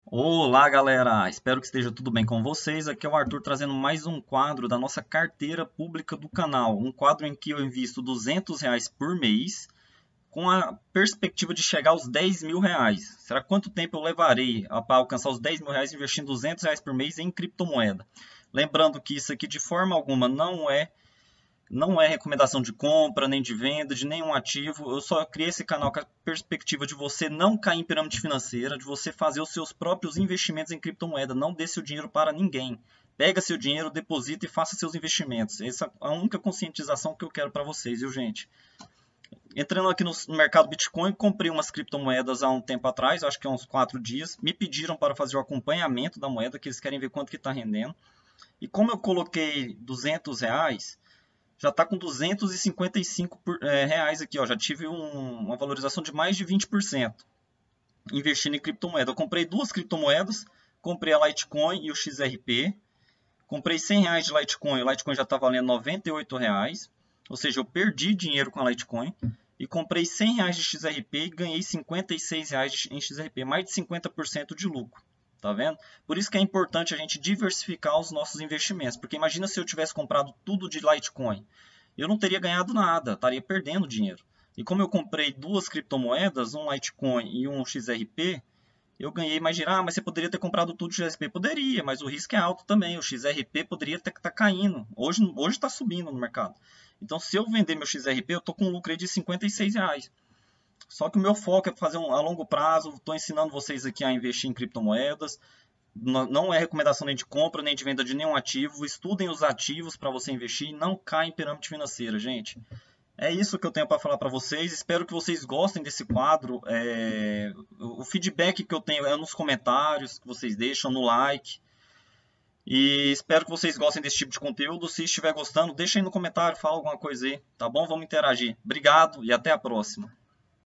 Olá, galera! Espero que esteja tudo bem com vocês. Aqui é o Arthur trazendo mais um quadro da nossa carteira pública do canal. Um quadro em que eu invisto R$ 200 por mês com a perspectiva de chegar aos R$ 10.000. Será quanto tempo eu levarei para alcançar os R$ 10.000 investindo R$ 200 por mês em criptomoeda? Lembrando que isso aqui de forma alguma não é recomendação de compra, nem de venda, de nenhum ativo. Eu só criei esse canal com a perspectiva de você não cair em pirâmide financeira, de você fazer os seus próprios investimentos em criptomoeda. Não dê seu dinheiro para ninguém. Pega seu dinheiro, deposita e faça seus investimentos. Essa é a única conscientização que eu quero para vocês, viu, gente? Entrando aqui no mercado Bitcoin, comprei umas criptomoedas há um tempo atrás, acho que há uns 4 dias. Me pediram para fazer o acompanhamento da moeda, que eles querem ver quanto que está rendendo. E como eu coloquei R$ 200, já está com 255 reais aqui, ó. Já tive uma valorização de mais de 20% investindo em criptomoeda. Eu comprei duas criptomoedas, comprei a Litecoin e o XRP. Comprei R$ 100 de Litecoin, o Litecoin já está valendo R$ 98, ou seja, eu perdi dinheiro com a Litecoin. E comprei R$ 100 de XRP e ganhei R$ 56 em XRP, mais de 50% de lucro. Tá vendo? Por isso que é importante a gente diversificar os nossos investimentos. Porque imagina se eu tivesse comprado tudo de Litecoin. Eu não teria ganhado nada, estaria perdendo dinheiro. E como eu comprei duas criptomoedas, um Litecoin e um XRP, eu ganhei mais dinheiro. Ah, mas você poderia ter comprado tudo de XRP? Poderia, mas o risco é alto também. O XRP poderia estar caindo. Hoje está subindo no mercado. Então, se eu vender meu XRP, eu estou com um lucro aí de R$ 56. Só que o meu foco é fazer a longo prazo. Estou ensinando vocês aqui a investir em criptomoedas. Não é recomendação nem de compra, nem de venda de nenhum ativo. Estudem os ativos para você investir e não caia em pirâmide financeira, gente. É isso que eu tenho para falar para vocês. Espero que vocês gostem desse quadro. O feedback que eu tenho é nos comentários que vocês deixam, no like. E espero que vocês gostem desse tipo de conteúdo. Se estiver gostando, deixa aí no comentário, fala alguma coisa aí, tá bom? Vamos interagir. Obrigado e até a próxima.